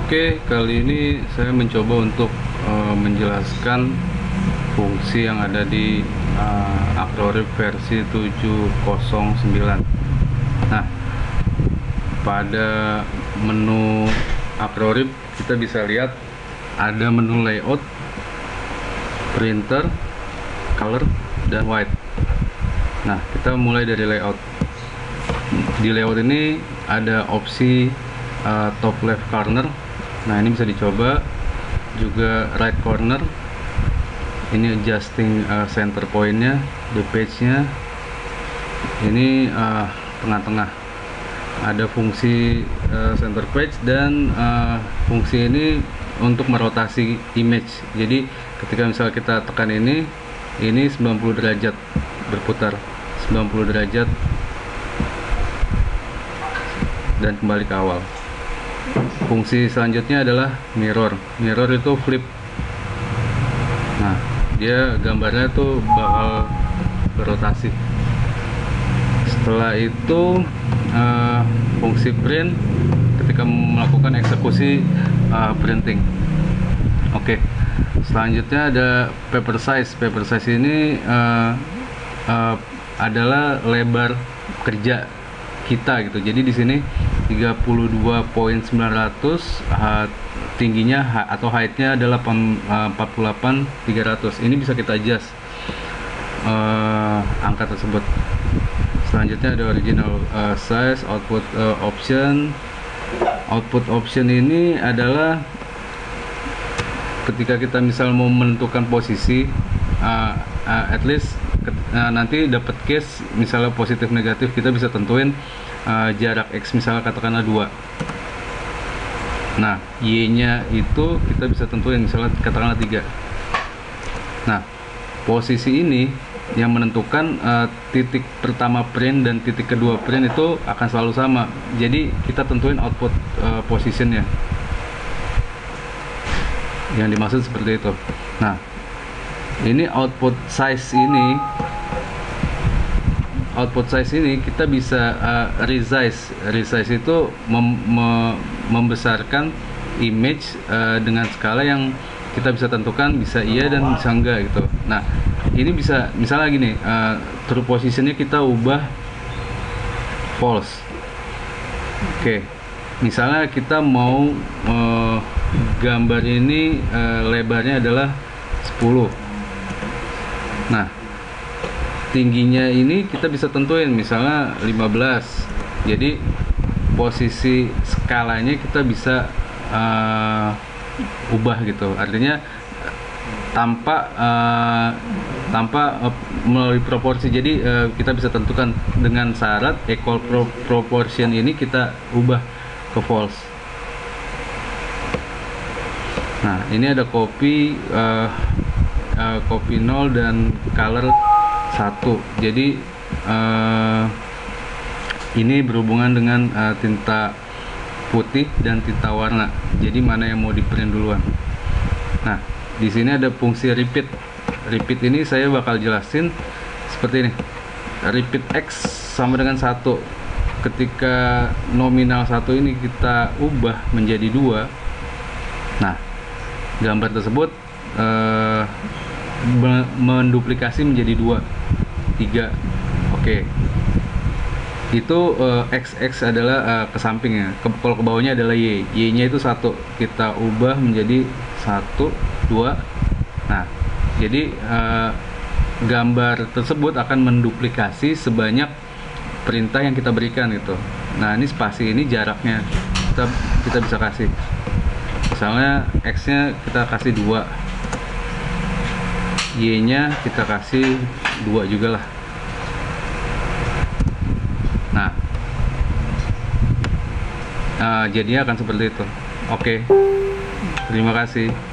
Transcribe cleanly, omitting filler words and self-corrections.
Oke, kali ini saya mencoba untuk menjelaskan fungsi yang ada di Acroryp versi 709. Nah, pada menu Acroryp kita bisa lihat ada menu layout, printer, color, dan white. Nah, kita mulai dari layout. Di layout ini ada opsi top left corner. Nah, ini bisa dicoba. Juga right corner. Ini adjusting center point-nya, the page-nya. Ini tengah-tengah. Ada fungsi center page dan fungsi ini untuk merotasi image. Jadi ketika misal kita tekan ini 90 derajat berputar, 90 derajat dan kembali ke awal. Fungsi selanjutnya adalah mirror. Mirror itu flip. Nah, dia gambarnya tuh bakal berotasi. Setelah itu fungsi print ketika melakukan eksekusi printing. Oke. Selanjutnya ada paper size. Paper size ini adalah lebar kerja kita gitu. Jadi di sini 32.900, tingginya atau height-nya adalah 48.300. Ini bisa kita adjust angka tersebut. Selanjutnya ada original size, output option. Output option ini adalah ketika kita misal mau menentukan posisi, at least nanti dapat case misalnya positif negatif, kita bisa tentuin jarak X misalnya katakanlah 2. Nah, Y nya itu kita bisa tentuin misalnya katakanlah 3. Nah, posisi ini yang menentukan titik pertama print dan titik kedua print itu akan selalu sama. Jadi kita tentuin output positionnya. Yang dimaksud seperti itu. Nah, ini output size ini. Output size ini kita bisa resize. Resize itu membesarkan image dengan skala yang kita bisa tentukan, bisa iya dan bisa enggak gitu. Nah, ini bisa misalnya gini, true positionnya kita ubah false. Oke. Misalnya kita mau gambar ini lebarnya adalah 10. Nah, tingginya ini kita bisa tentuin misalnya 15. Jadi posisi skalanya kita bisa ubah gitu. Artinya tanpa melalui proporsi. Jadi kita bisa tentukan dengan syarat equal proportion ini kita ubah ke false. Nah, ini ada copy 0 dan color 1. Jadi ini berhubungan dengan tinta putih dan tinta warna. Jadi mana yang mau di print duluan. Nah, di sini ada fungsi repeat. Repeat ini saya bakal jelasin seperti ini. Repeat X sama dengan 1. Ketika nominal 1 ini kita ubah menjadi 2. Nah, gambar tersebut menduplikasi menjadi 2, 3. Oke. Itu XX adalah ke samping ya. Kalau ke bawahnya adalah Y. Y-nya itu 1. Kita ubah menjadi 1, 2. Nah, jadi gambar tersebut akan menduplikasi sebanyak perintah yang kita berikan gitu. Nah, ini spasi ini jaraknya kita bisa kasih. Misalnya X-nya kita kasih 2. Y-nya kita kasih 2 juga lah. Nah, jadinya akan seperti itu. Oke, terima kasih.